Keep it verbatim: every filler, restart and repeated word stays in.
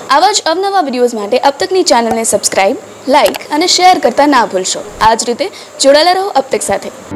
આવા જ અવનવા વિડીયોઝ માટે અબ તકની ચેનલને સબસ્ક્રાઇબ, લાઇક અને શેર કરતા ના ભૂલશો। આ જ રીતે જોડાયેલા રહો અબ તક સાથે।